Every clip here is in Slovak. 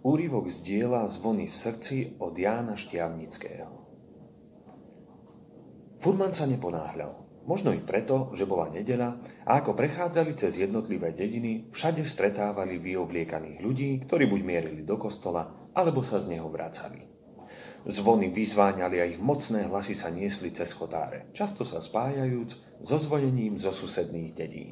Úryvok z diela Zvony v srdci od Jána Štiavnického. Furman sa neponáhľal. Možno i preto, že bola nedeľa a ako prechádzali cez jednotlivé dediny, všade stretávali vyobliekaných ľudí, ktorí buď mierili do kostola, alebo sa z neho vracali. Zvony vyzváňali a ich mocné hlasy sa niesli cez chotáre, často sa spájajúc so zvonením zo susedných dedín.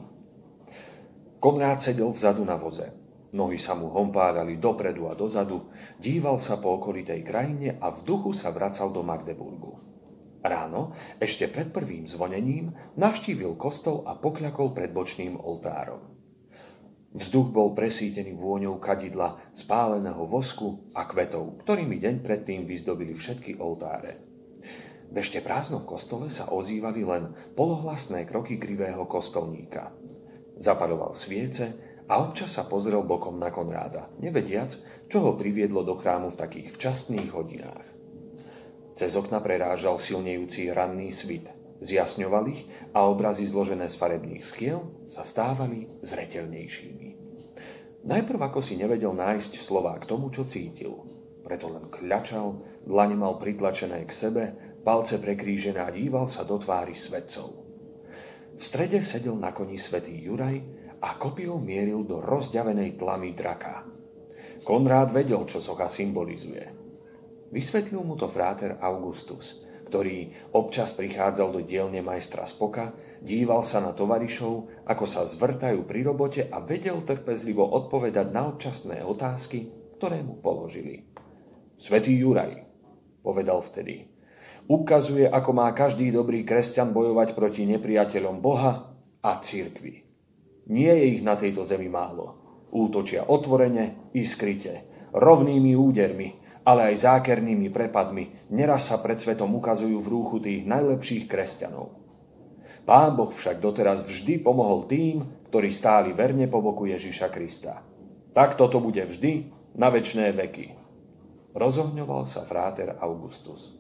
Konrád sedel vzadu na voze. Nohy sa mu hompárali dopredu a dozadu, díval sa po okolitej krajine a v duchu sa vracal do Magdeburgu. Ráno, ešte pred prvým zvonením, navštívil kostol a pokľakol pred bočným oltárom. Vzduch bol presýtený vôňou kadidla, spáleného vosku a kvetov, ktorými deň predtým vyzdobili všetky oltáre. V ešte prázdnom kostole sa ozývali len polohlasné kroky krivého kostolníka. Zapaľoval sviece a občas sa pozrel bokom na Konráda, nevediac, čo ho priviedlo do chrámu v takých včasných hodinách. Cez okna prerážal silnejúci ranný svit, zjasňoval ich a obrazy zložené z farebných skiel sa stávali zreteľnejšími. Najprv ako si nevedel nájsť slová k tomu, čo cítil. Preto len kľačal, dlane mal pritlačené k sebe, palce prekrížené a díval sa do tvári svetcov. V strede sedel na koni svätý Juraj a kopiou mieril do rozďavenej tlamy draka. Konrád vedel, čo socha symbolizuje. Vysvetlil mu to fráter Augustus, ktorý občas prichádzal do dielne majstra Spoka, díval sa na tovarišov, ako sa zvrtajú pri robote a vedel trpezlivo odpovedať na občasné otázky, ktoré mu položili. Svätý Juraj, povedal vtedy, ukazuje, ako má každý dobrý kresťan bojovať proti nepriateľom Boha a cirkvi. Nie je ich na tejto zemi málo. Útočia otvorene i skryte, rovnými údermi, ale aj zákernými prepadmi, neraz sa pred svetom ukazujú v rúchu tých najlepších kresťanov. Pán Boh však doteraz vždy pomohol tým, ktorí stáli verne po boku Ježiša Krista. Tak toto bude vždy na večné veky. Rozohňoval sa fráter Augustus.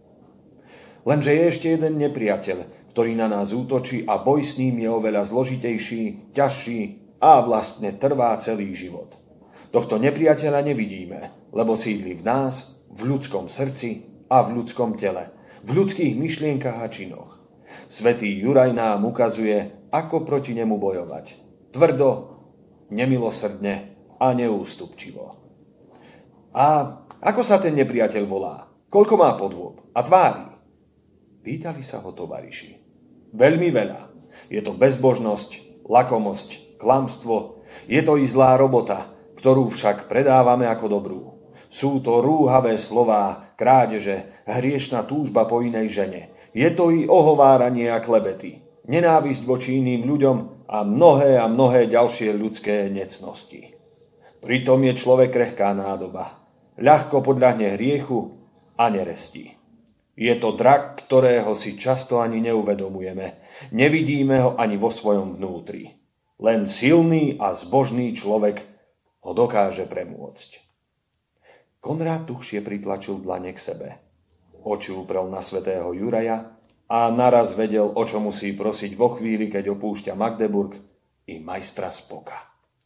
Lenže je ešte jeden nepriateľ, ktorý na nás útočí a boj s ním je oveľa zložitejší, ťažší a vlastne trvá celý život. Tohto nepriateľa nevidíme, lebo sídli v nás, v ľudskom srdci a v ľudskom tele, v ľudských myšlienkach a činoch. Svätý Juraj nám ukazuje, ako proti nemu bojovať. Tvrdo, nemilosrdne a neústupčivo. A ako sa ten nepriateľ volá? Koľko má podôb a tvári? Pýtali sa ho tovariši. Veľmi veľa. Je to bezbožnosť, lakomosť, klamstvo. Je to i zlá robota, ktorú však predávame ako dobrú. Sú to rúhavé slová, krádeže, hriešna túžba po inej žene. Je to i ohováranie a klebety, nenávisť voči iným ľuďom a mnohé ďalšie ľudské necnosti. Pritom je človek krehká nádoba. Ľahko podľahne hriechu a nerestí. Je to drak, ktorého si často ani neuvedomujeme. Nevidíme ho ani vo svojom vnútri. Len silný a zbožný človek ho dokáže premôcť. Konrád tuchšie pritlačil dlane k sebe. Oči uprel na svätého Juraja a naraz vedel, o čo musí prosiť vo chvíli, keď opúšťa Magdeburg i majstra Spoka.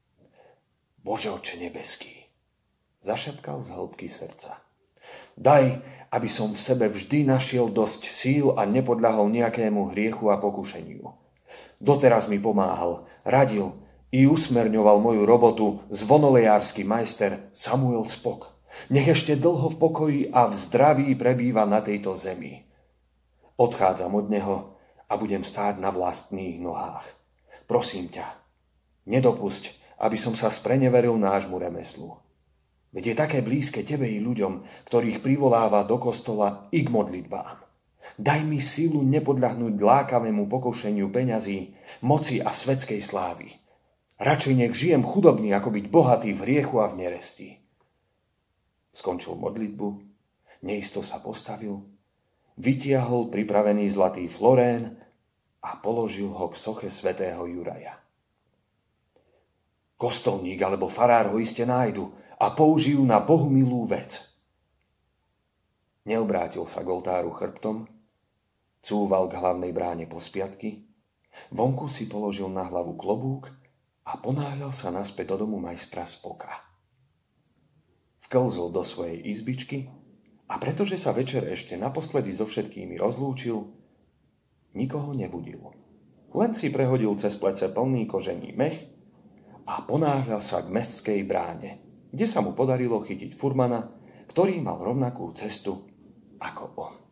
Bože Otče nebeský, zašepkal z hĺbky srdca. Daj, aby som v sebe vždy našiel dosť síl a nepodľahol nejakému hriechu a pokušeniu. Doteraz mi pomáhal, radil i usmerňoval moju robotu zvonolejársky majster Samuel Spok. Nech ešte dlho v pokoji a v zdraví prebýva na tejto zemi. Odchádzam od neho a budem stáť na vlastných nohách. Prosím ťa, nedopusť, aby som sa spreneveril nášmu remeslu. Veď je také blízke tebe i ľuďom, ktorých privoláva do kostola i k modlitbám. Daj mi silu nepodľahnúť lákavému pokušeniu peňazí, moci a svetskej slávy. Radšej nech žijem chudobný, ako byť bohatý v hriechu a v neresti. Skončil modlitbu, neisto sa postavil, vytiahol pripravený zlatý florén a položil ho k soche svätého Juraja. Kostolník alebo farár ho iste nájdu a použijú na bohumilú vec. Neobrátil sa k oltáru chrbtom, cúval k hlavnej bráne po spiatky, vonku si položil na hlavu klobúk a ponáhľal sa naspäť do domu majstra Spoka. Vklzol do svojej izbičky a pretože sa večer ešte naposledy so všetkými rozlúčil, nikoho nebudil. Len si prehodil cez plece plný kožení mech a ponáhľal sa k mestskej bráne, kde sa mu podarilo chytiť furmana, ktorý mal rovnakú cestu ako on.